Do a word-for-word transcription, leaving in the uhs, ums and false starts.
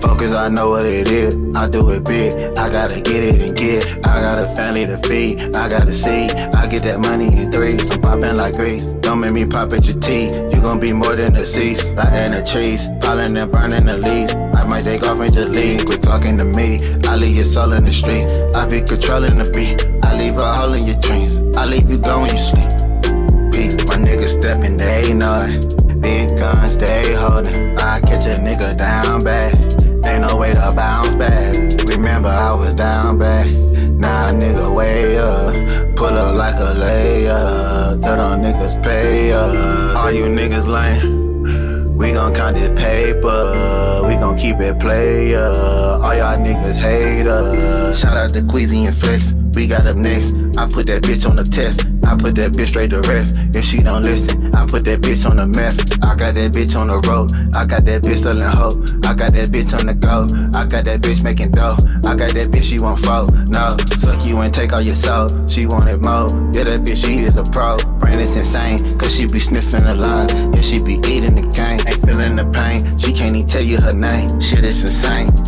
Focus, I know what it is. I do it big. I gotta get it and get. I got a family to feed. I gotta see. I get that money in threes. I'm popping like grease. Don't make me pop at your teeth. You gon' be more than the seats. Like in the trees. Pollen and burning the leaves. I might take off and just leave. Quit talking to me. I leave your soul in the street. I be controlling the beat. I leave a hole in your dreams. I leave you go when you sleep. Beat my niggas stepping, they know it. Big guns, they holding. I catch a nigga down bad. Ain't no way to bounce back. Remember I was down bad. Now a nigga way up. Pull up like a layup. Tell them niggas pay up. All you niggas lame. We gon' count this paper. We gon' keep it player. All y'all niggas hate us. Shout out to Queasy and Flex. We got up next. I put that bitch on the test. I put that bitch straight to rest. If she don't listen, I put that bitch on the meth. I got that bitch on the road. I got that bitch selling hoe. I got that bitch on the go. I got that bitch making dough. I got that bitch, she won't fold. No, suck you and take all your soul. She want it more. Yeah, that bitch, she is a pro. Brain is insane, cause she be sniffing the lines. Yeah, she be eating the cane. Ain't feeling the pain. She can't even tell you her name. Shit is insane.